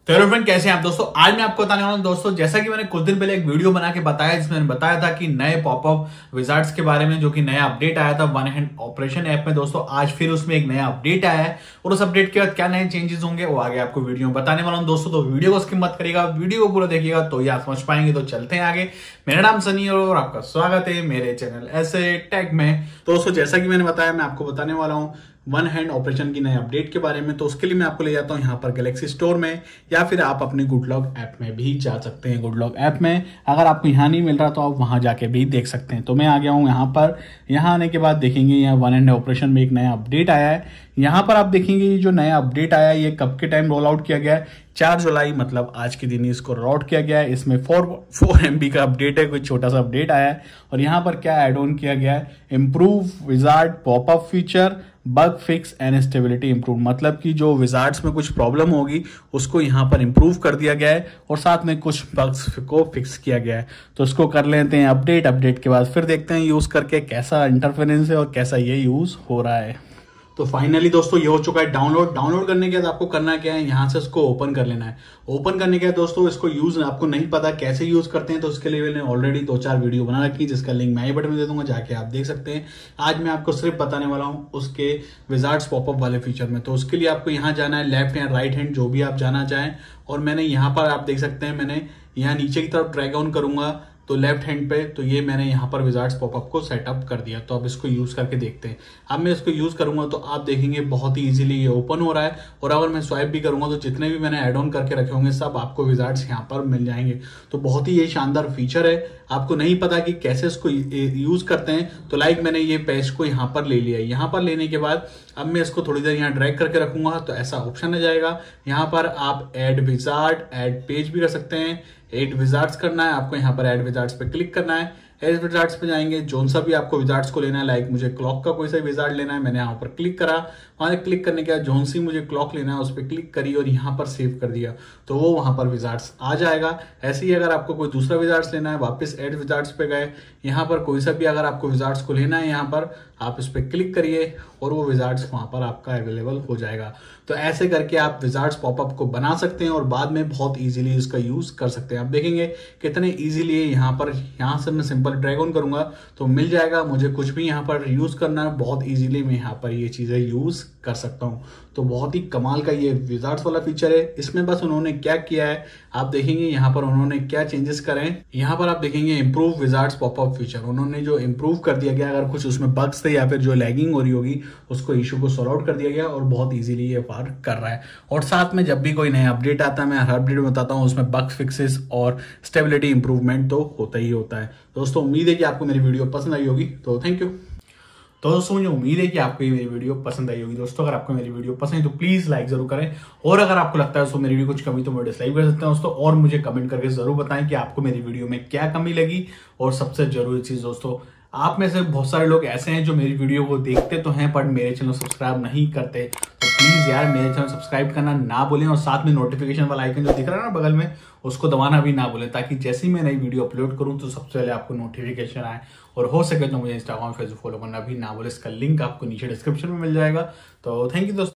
तो hello friend, कैसे हैं आप दोस्तों। आज मैं आपको बताने वाला हूं दोस्तों, जैसा कि मैंने कुछ दिन पहले एक वीडियो बना के बताया जिसमें मैंने बताया था कि नए पॉपअप विजार्ड्स के बारे में, जो कि नया अपडेट आया था वन हैंड ऑपरेशन ऐप में दोस्तों। आज फिर उसमें एक नया अपडेट आया है और उस अपडेट के बाद क्या नए चेंजेस होंगे वो आगे आपको वीडियो में बताने वाला हूं दोस्तों। तो वीडियो को स्किप मत करिएगा, वीडियो को पूरा देखिएगा तो ही आप समझ पाएंगे। तो चलते हैं आगे। मेरा नाम सनी और आपका स्वागत है मेरे चैनल ऐसे टेक में। दोस्तों जैसा कि मैंने बताया, मैं आपको बताने वाला हूं वन हैंड ऑपरेशन की नए अपडेट के बारे में। तो उसके लिए मैं आपको ले जाता हूं यहाँ पर गैलेक्सी स्टोर में, या फिर आप अपने गुडलॉक ऐप में भी जा सकते हैं। गुडलॉक ऐप में अगर आपको यहाँ नहीं मिल रहा तो आप वहां जाके भी देख सकते हैं। तो मैं आ गया हूँ यहाँ पर। यहाँ आने के बाद देखेंगे यहाँ वन हैंड ऑपरेशन में एक नया अपडेट आया है। यहाँ पर आप देखेंगे ये जो नया अपडेट आया है ये कब के टाइम रोल आउट किया गया है, 4 जुलाई मतलब आज के दिन ही इसको रोल आउट किया गया है। इसमें 4 MB का अपडेट है, कोई छोटा सा अपडेट आया है। और यहाँ पर क्या एड ऑन किया गया है, improve wizard popup feature, bug fix and stability improve. मतलब कि जो विजार्ड्स में कुछ प्रॉब्लम होगी उसको यहाँ पर इंप्रूव कर दिया गया है और साथ में कुछ बग्स को फिक्स किया गया है। तो इसको कर लेते हैं अपडेट के बाद फिर देखते हैं यूज करके कैसा इंटरफेरेंस है और कैसा ये यूज हो रहा है। तो फाइनली दोस्तों ये हो चुका है डाउनलोड करने के बाद आपको करना क्या है, यहाँ से इसको ओपन कर लेना है। ओपन करने के बाद दोस्तों इसको यूज आपको नहीं पता कैसे यूज करते हैं तो उसके लिए मैंने ऑलरेडी 2-4 वीडियो बना रखी है जिसका लिंक मैं ही बटन में दे दूंगा, जाके आप देख सकते हैं। आज मैं आपको सिर्फ बताने वाला हूँ उसके विजार्ड्स पॉपअप वाले फीचर में। तो उसके लिए आपको यहाँ जाना है, लेफ्ट या राइट हैंड जो भी आप जाना चाहें। और मैंने यहाँ पर आप देख सकते हैं, मैंने यहाँ नीचे की तरफ ड्रैग ऑन करूंगा तो लेफ्ट हैंड पे, तो ये मैंने यहाँ पर विजार्ड्स पॉपअप को सेटअप कर दिया। तो अब इसको यूज करके देखते हैं। अब मैं इसको यूज करूंगा तो आप देखेंगे बहुत ही इजीली ये ओपन हो रहा है। और अगर मैं स्वाइप भी करूंगा तो जितने भी मैंने एड ऑन करके रखे होंगे सब आपको विजार्ड्स यहाँ पर मिल जाएंगे। तो बहुत ही ये शानदार फीचर है। आपको नहीं पता कि कैसे इसको यूज करते हैं तो लाइक मैंने ये पेज को यहाँ पर ले लिया। यहाँ पर लेने के बाद अब मैं इसको थोड़ी देर यहाँ ड्रैग करके रखूंगा तो ऐसा ऑप्शन आ जाएगा। यहाँ पर आप ऐड विजार्ड, ऐड पेज भी कर सकते हैं। ऐड विजार्ड्स करना है आपको, यहाँ पर ऐड विजार्ड्स पे क्लिक करना है। ऐड विजार्ड्स पे जाएंगे, जोन सा भी आपको विजार्ड्स को लेना है, लाइक मुझे क्लॉक का कोई सा विजार्ड लेना है, मैंने यहाँ पर क्लिक करा। वहां क्लिक करने के बाद जोन सी मुझे क्लॉक लेना है उस पर क्लिक करी और यहाँ पर सेव कर दिया तो वो वहां पर विजार्ड्स आ जाएगा। ऐसे ही अगर आपको कोई दूसरा विजार्ड्स लेना है, वापस ऐड विजार्ड्स पे गए, यहाँ पर कोई सा भी अगर आपको विजार्ड्स को लेना है यहाँ पर आप इस पर क्लिक करिए और वो विजार्ड्स वहां पर आपका अवेलेबल हो जाएगा। तो ऐसे करके आप विजार्ड्स पॉपअप को बना सकते हैं और बाद में बहुत इजीली इसका यूज कर सकते हैं। आप देखेंगे कितने इजीली यहाँ पर, यहाँ से मैं सिंपल ड्रैग ऑन करूंगा तो मिल जाएगा। मुझे कुछ भी यहाँ पर यूज करना है, बहुत इजीली मैं यहाँ पर ये चीजें यूज कर सकता हूँ। तो बहुत ही कमाल का ये विजार्ड्स वाला फीचर है। इसमें बस उन्होंने क्या किया है आप देखेंगे, यहाँ पर उन्होंने क्या चेंजेस करे हैं। यहाँ पर आप देखेंगे इम्प्रूव विजार्ड्स पॉपअप फीचर, उन्होंने जो इम्प्रूव कर दिया गया, अगर कुछ उसमें बग्स थे या फिर जो लैगिंग हो रही होगी उसको इशू को सॉल्व आउट कर दिया गया और बहुत इजीली ये पार कर रहा है। और साथ में जब भी कोई नया अपडेट आता है मैं हर अपडेट में बताता हूँ उसमें बग फिक्सेस और स्टेबिलिटी इंप्रूवमेंट तो होता ही होता है। दोस्तों उम्मीद है कि आपको मेरी वीडियो पसंद आई होगी, तो थैंक यू। तो दोस्तों मुझे उम्मीद है कि आपको ये मेरी वीडियो पसंद आई होगी। दोस्तों अगर आपको मेरी वीडियो पसंद है तो प्लीज लाइक जरूर करें, और अगर आपको लगता है दोस्तों मेरी वीडियो कुछ कमी तो मुझे डिसलाइक कर सकते हैं दोस्तों। और मुझे कमेंट करके जरूर बताएं कि आपको मेरी वीडियो में क्या कमी लगी। और सबसे जरूरी चीज दोस्तों, आप में से बहुत सारे लोग ऐसे हैं जो मेरी वीडियो को देखते तो हैं पर मेरे चैनल सब्सक्राइब नहीं करते। तो प्लीज यार मेरे चैनल सब्सक्राइब करना ना भूलें और साथ में नोटिफिकेशन वाला आइकन जो दिख रहा है ना बगल में उसको दबाना भी ना भूलें, ताकि जैसे ही मैं नई वीडियो अपलोड करूं तो सबसे पहले आपको नोटिफिकेशन आए। और हो सके तो मुझे इंस्टाग्राम फेसबुक फॉलो करना भी ना भूलें। इसका लिंक आपको नीचे डिस्क्रिप्शन में मिल जाएगा। तो थैंक यू दोस्तों।